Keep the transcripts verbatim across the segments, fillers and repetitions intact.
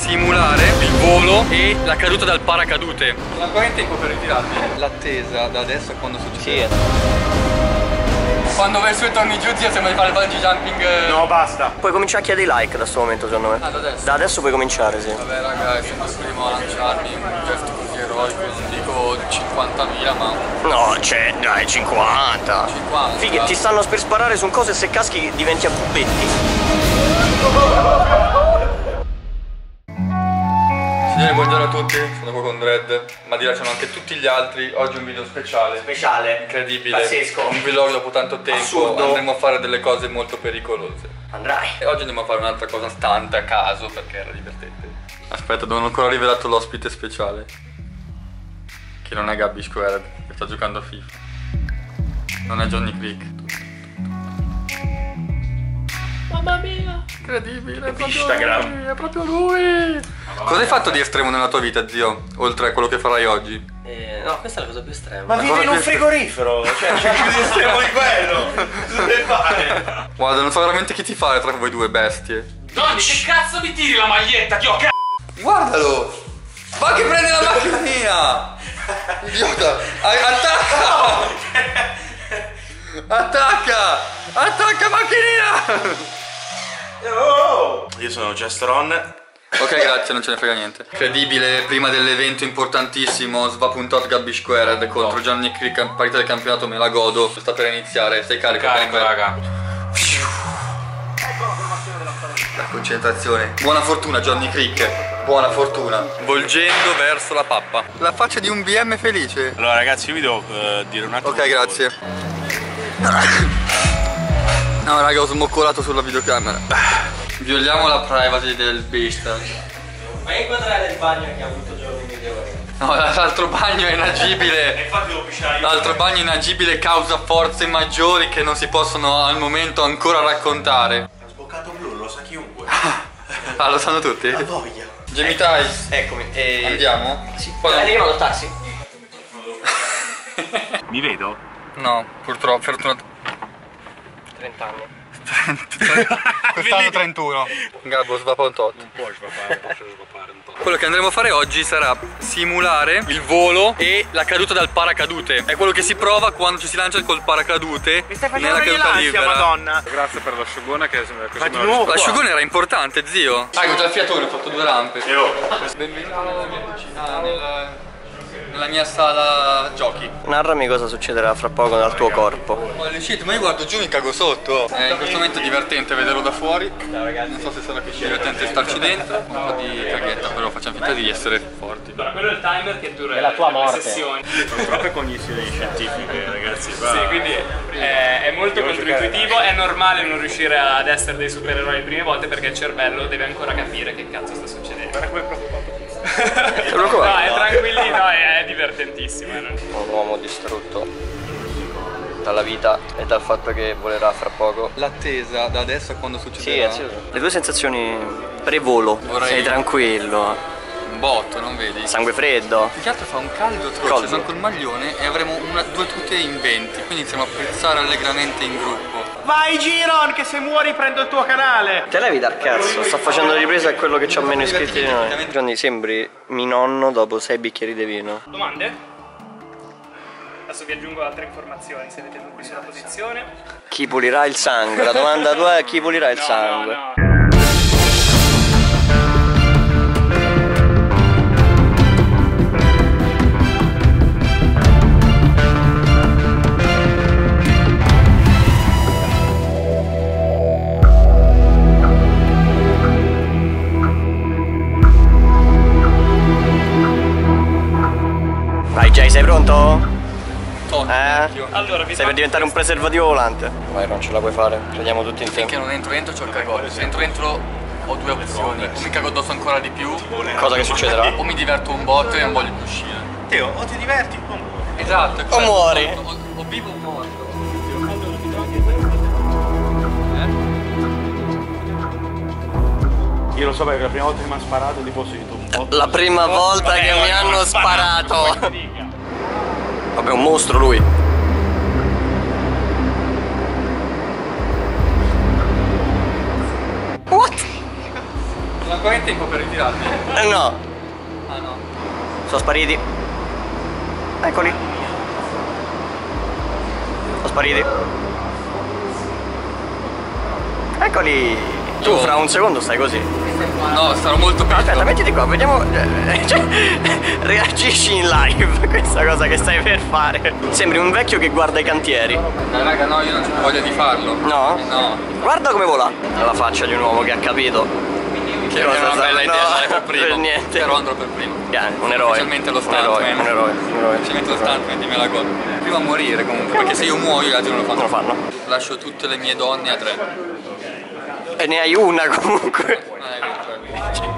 simulare il volo e la caduta dal paracadute. Non ancora in tempo per ritirarmi. L'attesa da adesso a quando succede? Sì. Quando verso i torni giù zio sembra di fare il bungee jumping. No, basta. Puoi cominciare a chiedere like da questo momento secondo me. Ah, da adesso? Da adesso puoi cominciare, sì. Vabbè raga, sono il primo a lanciarmi un gesto così eroico, non dico cinquantamila ma... No, c'è, dai, cinquanta. cinquanta. Fighi, ti stanno per sparare su un coso e se caschi diventi a bubetti. Signori, buongiorno a tutti, sono qua con Dredd, ma di là sono anche tutti gli altri. Oggi un video speciale. Speciale. Incredibile. Pazzesco. Un vlog dopo tanto tempo. Assurdo. Andremo a fare delle cose molto pericolose. Andrai. E oggi andiamo a fare un'altra cosa stante a caso perché era divertente. Aspetta, non ho ancora rivelato l'ospite speciale. Che non è Gabby Squared, che sta giocando a FIFA. Non è Johnny Creek. Mamma mia! Incredibile, è proprio lui, è proprio lui! Cosa hai fatto di estremo nella tua vita, zio? Oltre a quello che farai oggi? Eh, no, questa è la cosa più estrema. Ma vivi in un frigorifero, cioè c'è più di estremo di quello. Cosa devi fare? Guarda, non so veramente chi ti fare tra voi due bestie. Donny, che cazzo mi tiri la maglietta? Ti ho c***o! Guardalo! Va che prende la macchina mia! Idiota! Attacca! Attacca! Attacca macchinina! Oh! Io sono Gestron. Ok, grazie, non ce ne frega niente. Incredibile, prima dell'evento importantissimo Sva.ot Gabby Squared contro Johnny Creek, partita del campionato, me la godo. Sta per iniziare, sei carico? Carico, raga. La concentrazione. Buona fortuna Johnny Creek. Buona fortuna. Volgendo verso la pappa. La faccia di un B M felice. Allora ragazzi, io vi devo uh, dire un attimo. Ok, grazie. No raga, ho smoccolato sulla videocamera. Violiamo la privacy del beast. Vai a inquadrare il bagno che ha avuto giorni migliori. No, l'altro bagno è inagibile. Infatti devo pisciare. L'altro bagno è inagibile causa forze maggiori che non si possono al momento ancora raccontare. Ho sboccato blu, lo sa chiunque. Ah, lo sanno tutti? La voglia. Jamie Tice. Eccomi. E... Andiamo? Sì. Poi- Dai, chiamalo il taxi. Mi vedo? No, purtroppo, fortunatamente. trenta anni. Quest'anno trentuno. Gabbo, Sva.ot. Non puoi svapare, non puoi svapare un po'. Quello che andremo a fare oggi sarà simulare il volo e la caduta dal paracadute. È quello che si prova quando ci si lancia col paracadute nella caduta libera. Madonna. Grazie per l'asciugone che sembra così. Ma di nuovo qua? L'asciugone era importante, zio. Ah, già il fiatone, ho fatto due rampe. Io. Benvenuto nella mia cucina, nella, nella mia sala giochi. Narrami cosa succederà fra poco nel tuo corpo. Ma le shit, ma io guardo giù e mi cago sotto. Eh, in questo momento è divertente vederlo da fuori. Non so se sarà più divertente starci dentro. Un po' di caghetta, però facciamo finta di essere forti. Allora, quello è il timer che dura È la tua morte. sessioni. Sono troppe cognizioni scientifiche, ragazzi. Va. Sì, quindi è, è molto controintuitivo, è normale non riuscire ad essere dei supereroi le prime volte perché il cervello deve ancora capire che cazzo sta succedendo. Guarda come è preoccupato. No, è tranquillino, è, è divertentissimo. eh, non- Un uomo distrutto dalla vita e dal fatto che volerà fra poco. L'attesa da adesso a quando Sì, succederà. anzitutto. Le tue sensazioni pre-volo. Vorrei- Sei tranquillo. Un botto, non vedi? Sangue freddo. Più che altro fa un caldo atroce, Caldo. sono col maglione e avremo una, due tute in venti. Quindi iniziamo a pezzare allegramente in gruppo. Vai Giron, che se muori prendo il tuo canale. Te levi dal cazzo, sta facendo le riprese a quello che c'ha meno iscritti di noi. Johnny, sembri mi nonno dopo sei bicchieri di vino. Domande? Adesso vi aggiungo altre informazioni se avete dubbi sulla posizione. Chi pulirà il sangue? La domanda tua è chi pulirà il No, sangue? no, no. Vai Jay, sei pronto? Oh, Eh? Allora, vi Stai per diventare un preservativo volante? Vai, non ce la puoi fare, crediamo tutti in te. Finché non entro dentro c'ho il cagotto. Se entro dentro ho due opzioni. O mi cago addosso ancora di più, Cosa che succederà? o mi diverto un botto e non voglio più uscire. Teo, o ti diverti o muori. Esatto. O muori. O, o vivo o muoio. Io lo so perché la prima volta che mi hanno sparato tipo sì, tu. La prima volta che mi hanno sparato. dica. Vabbè, un mostro lui. What? La ancora in tempo per ritirarmi? Eh, no, Ah no. sono spariti. Eccoli. Sono spariti. Eccoli. Tu fra un secondo stai così. No, sarò molto piccolo. Aspetta, mettiti qua, vediamo. Cioè, reagisci in live questa cosa che stai per fare. Sembri un vecchio che guarda i cantieri. Dai raga, no, io non ho voglia di farlo. No? Eh, no. Guarda come vola. La faccia di un uomo che ha capito. Che cosa era una sa- bella idea no, andare per primo. per niente. Però andrò per primo. Yeah, un eroe. Specialmente lo Un eroe, stuntman. un eroe, un eroe. Specialmente lo stuntman di Melagon. Prima a morire comunque, perché se io muoio gli altri non lo fanno. Non lo fanno. Lascio tutte le mie donne a tre. E ne hai una comunque. Non è vero, cioè.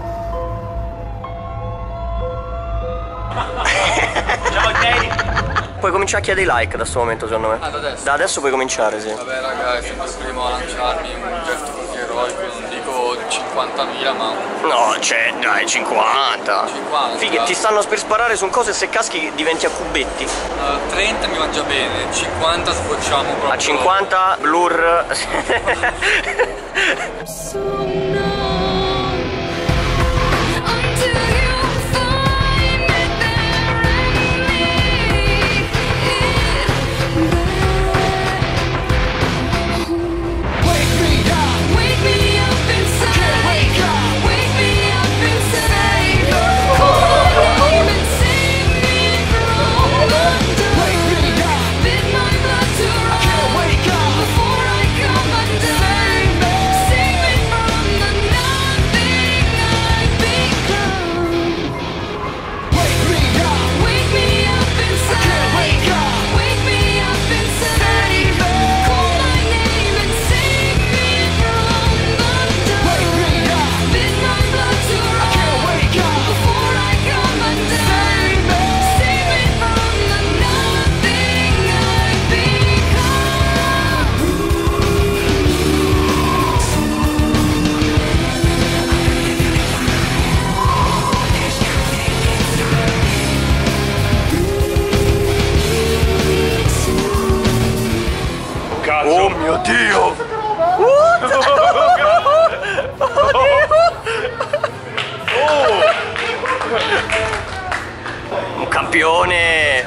Ciao Teddy. Puoi cominciare a chiedere i like da questo momento secondo me. Ah, da adesso? Da adesso puoi cominciare, sì. Vabbè raga, è sempre il primo a lanciarmi un gesto così eroico, non dico cinquantamila ma No, c'è, dai, cinquanta. cinquanta. Fighi, ti stanno per sparare su un coso e se caschi diventi a cubetti. Uh, trenta mi va già bene, cinquanta sbocciamo proprio. A cinquanta, blur. Oh mio Dio! Un campione!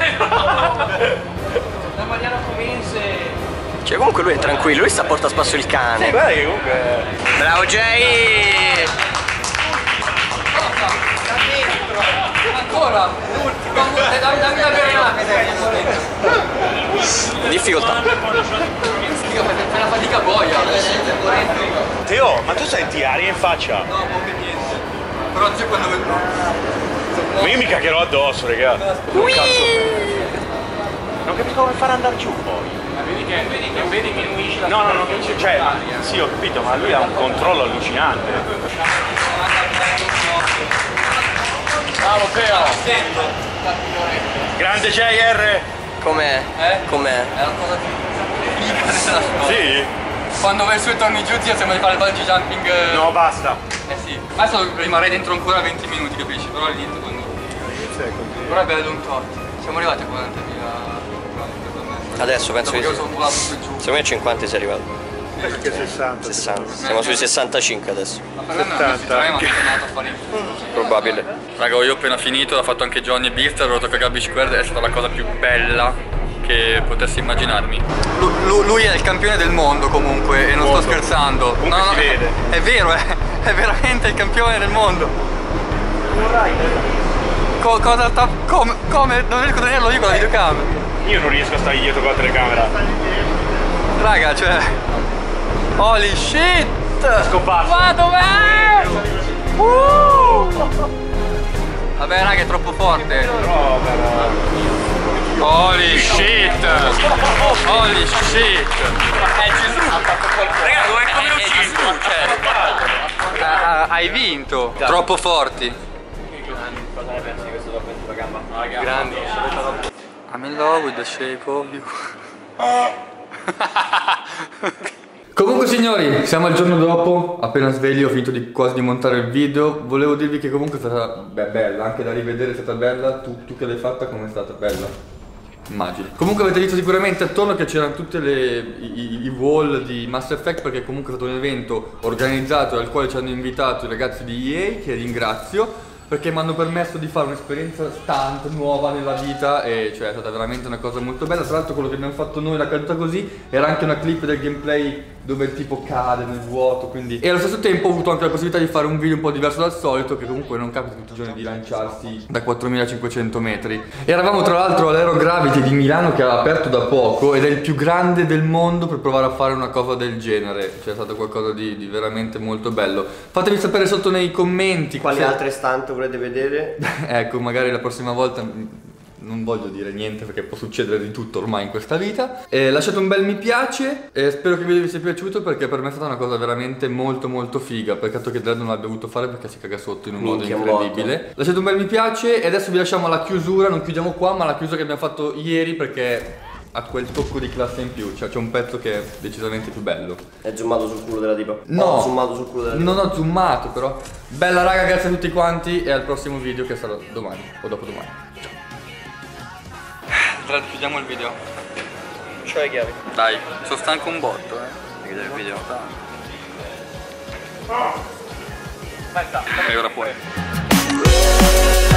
La Mariano Comense. Cioè comunque lui è tranquillo, lui sta a porta a spasso il cane. Guarda che comunque. Bravo Jay! Ancora! L'ultimo! Dammi dammi la verità! Difficoltà. Figa, perché fai una fatica boia! Teo, ma tu senti aria in faccia? No, poche niente. Però c'è quando... Ma io mi caccherò addosso, raga. Ui! Non capisco come fare ad andare giù poi. Vedi che, vedi che, vedi che diminuisce la No, no, no, cioè, sì, ho capito, ma lui ha un controllo allucinante. Bravo Teo! Grande J R! Com'è? Eh? Com'è? È una cosa figa nella scuola. Sì? Quando vai su e torni giù ti sembra di fare il bungee jumping. eh. No, basta. Eh sì. Adesso rimarrei dentro ancora venti minuti, capisci? Però all'inizio quando... Però è bello un tot. Siamo arrivati a quarantamila. Adesso penso Dopo che che sì. sono volato su e giù. Secondo me cinquanta sei arrivato. Perché sessanta? sessanta. Siamo sui sessantacinque adesso. Ma per me non è settanta. ma mi è tornato a fare. Probabile. Raga, io ho appena finito, l'ha fatto anche Johnny e Birster, l'ho toccato a Gabby Square, è stata la cosa più bella che potessi immaginarmi. Lu- lu- lui è il campione del mondo comunque e non sto Mondo. scherzando. Comunque si vede. È, è vero, è, è veramente il campione del mondo. Co- cosa sta... come? Come? Non riesco a tenerlo io con la videocamera. Io non riesco a stare dietro con la telecamera. Raga, cioè... Holy shit! Scomparso. Ma dov'è? Uh! Vabbè raga, è troppo forte. Holy shit! Holy shit! È Gesù! Raga, dov'è come lo Gesù? Cioè, ah, hai vinto! Troppo forti! Cosa ne pensi di questo doppio sulla gamba? Grandi. I'm in love with the shape of you. Comunque signori, siamo al giorno dopo, appena sveglio, ho finito di, quasi di montare il video. Volevo dirvi che comunque è stata beh, bella, anche da rivedere è stata bella. Tu, tu che l'hai fatta come è stata? Bella? immagini. Comunque avete visto sicuramente attorno che c'erano tutte le i, i wall di Mass Effect, perché comunque è stato un evento organizzato al quale ci hanno invitato i ragazzi di E A, che ringrazio, perché mi hanno permesso di fare un'esperienza stunt nuova nella vita e cioè è stata veramente una cosa molto bella. Tra l'altro quello che abbiamo fatto noi, la caduta così, era anche una clip del gameplay dove il tipo cade nel vuoto, quindi... E allo stesso tempo ho avuto anche la possibilità di fare un video un po' diverso dal solito, che comunque non capita tutti i giorni di lanciarsi da quattromilacinquecento metri. E eravamo tra l'altro all'Aero Gravity di Milano, che ha aperto da poco ed è il più grande del mondo per provare a fare una cosa del genere. Cioè è stato qualcosa di, di veramente molto bello. Fatemi sapere sotto nei commenti quali se... altre stunt volete vedere. Ecco, magari la prossima volta non voglio dire niente perché può succedere di tutto ormai in questa vita. Eh, lasciate un bel mi piace e spero che il video vi sia piaciuto, perché per me è stata una cosa veramente molto molto figa. Peccato che Dredd non l'abbia voluto fare perché si caga sotto in un Minchia, modo incredibile. morto. Lasciate un bel mi piace e adesso vi lasciamo alla chiusura. Non chiudiamo qua, ma la chiusura che abbiamo fatto ieri, perché ha quel tocco di classe in più. Cioè c'è un pezzo che è decisamente più bello. È zoomato sul culo della tipa? No, ho zoomato sul culo della tipa. Non ho zoomato però. Bella raga, grazie a tutti quanti e al prossimo video che sarà domani o dopodomani. Ciao. Dredd, chiudiamo il video. C'ho le chiavi. Dai, sono stanco un botto, eh. Chiudere il video. Aspetta. Ok, ora puoi.